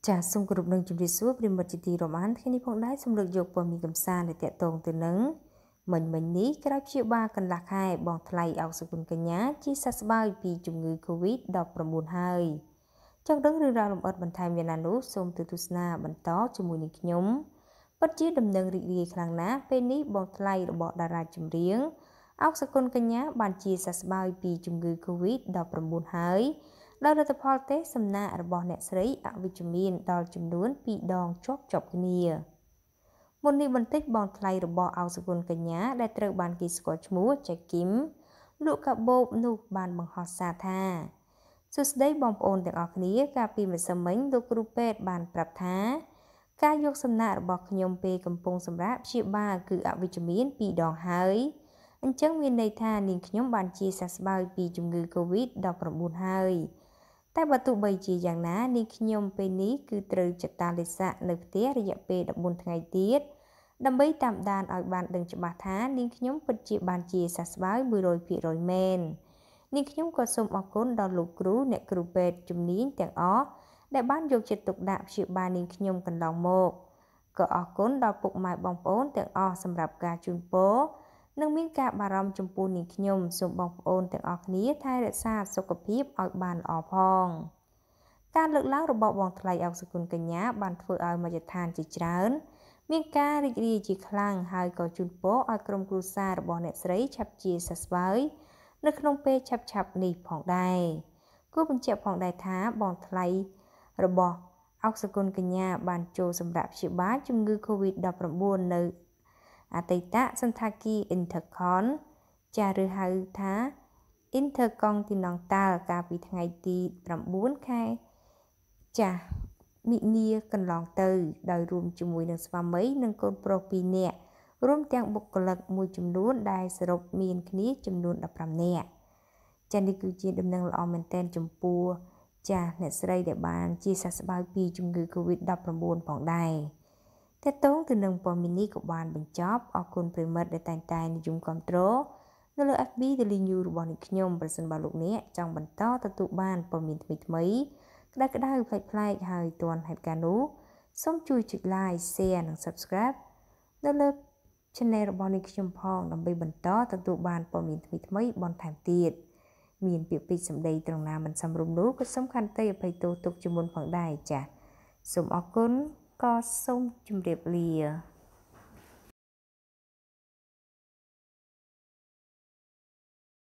ចាសសូមគោរពនឹងជំរាបសួរប្រិមត្តជាទីរម៉ានថ្ងៃនេះផងដែរសូមលើកយកព័ត៌មានកំសាន្តដែលតាក់ទងទៅនឹងមិញនេះក្រោយព្យាបាលកន្លះខែបងថ្លៃអុកសុគន្ធកញ្ញាជាសះស្បើយពីជំងឺ Covid-19 ហើយចង់ដឹងរឿងរ៉ាវលម្អិតបន្ថែមយ៉ាងណានោះសូមទៅទស្សនាបន្តជាមួយនឹងខ្ញុំពិតជាដំណឹងរីករាយខ្លាំងណាស់ពេលនេះបងថ្លៃរបស់តារាចម្រៀងអុកសុគន្ធកញ្ញាបានជាសះស្បើយពីជំងឺ Covid-19 ហើយដោយលទ្ធផលតេស្តសំណាក់របស់អ្នកស្រីអវិជ្ជមានដល់ចំនួន2ដងជាប់គ្នាមុននេះបន្តិចបងថ្លៃរបស់អុកសុគន្ធកញ្ញាដែលត្រូវបានគេស្គាល់ឈ្មោះចែកគឹមលោកកាបូបនោះបានបង្ហោះសារថាសួស្តីបងប្អូនទាំងអស់គ្នាកាលពីម្សិលមិញលោកគ្រូពេទ្យបានប្រាប់ថាការយកសំណាក់របស់ខ្ញុំពេលកំពុងសម្រាប់ព្យាបាលគឺអវិជ្ជមាន2ដងហើយអញ្ចឹងមានន័យថានាងខ្ញុំបានជាសះស្បើយពីជំងឺ Covid-19 ហើយតែបើទោះបីជាយ៉ាងណានាងខ្ញុំពេលនេះគឺត្រូវចតាលេស័កនៅផ្ទះរយៈពេល14ថ្ងៃទៀតដើម្បីតាមដានឲ្យបានដឹងច្បាស់ថានាងខ្ញុំពិតជាបានជាសះស្បើយ 100% មែននាងខ្ញុំក៏សូមអរគុណដល់លោកគ្រូអ្នកគ្រូពេទ្យជំនាញទាំងអស់ដែលបានយកចិត្តទុកដាក់ព្យាបាលនាងខ្ញុំកន្លងមកក៏អរគុណដល់ពុកម៉ែបងប្អូនទាំងអស់សម្រាប់ការជូនពរនិងមានការបារម្ភចំពោះនាងខ្ញុំសូមបងប្អូនទាំងអស់គ្នាថែរក្សាសុខភាពឲ្យបានល្អផងការលើកឡើងរបស់បងថ្លៃអុកសុគន្ធកញ្ញាបានធ្វើឲ្យមជ្ឈដ្ឋានជាច្រើនមានការរីករាយជាខ្លាំងហើយក៏ជូនពរឲ្យក្រុមគ្រួសាររបស់អ្នកស្រីឆាប់ជាសះស្បើយនៅក្នុងពេលឆាប់នេះផងដែរគួរបញ្ជាក់ផងដែរថាបងថ្លៃរបស់អុកសុគន្ធកញ្ញាបានចូលសម្រាប់ព្យាបាលជំងឺ Covid-19 នៅអតីតសន្តាគារ Intercon ចាឬហៅថា Intercontinental កាលពីថ្ងៃទី9ខែចាស់មិនិនាកន្លងទៅដោយរួមជាមួយនឹងស្វាមីនិងកូនប្រុស2នាក់រួមទាំងបុគ្គលិកមួយចំនួនដែលសរុបមានគ្នាចំនួន15នាក់ចានេះគឺជាដំណឹងល្អមែនទែនចំពោះចាអ្នកស្រីដែលបានជាសះស្បើយពីជំងឺ Covid-19 ផងដែរតើតើទៅនឹងព័ត៌មាននេះក៏បានបញ្ចប់អរគុណប្រិមិត្តដែលតែងតែនិយមគាំទ្រនៅលើ FB Daily News របស់អ្នកខ្ញុំប្រសិនបើលោកអ្នកចង់បន្តទទួលបានព័ត៌មានថ្មីៗក្តៅៗប្លែកៗហើយទាន់ហេតុការណ៍នោះសូមជួយចុច Like Share និង Subscribe នៅលើ Channel របស់អ្នកខ្ញុំផងដើម្បីបន្តទទួលបានព័ត៌មានថ្មីៗបន្ថែមទៀតមានពាក្យពេចន៍សម្ដីត្រង់ណាមិនសមរម្យនោះក៏សូមខន្តីអភ័យទោសទុកជាមុនផងដែរចា៎សូមអរគុណក៏សូមជម្រាបលា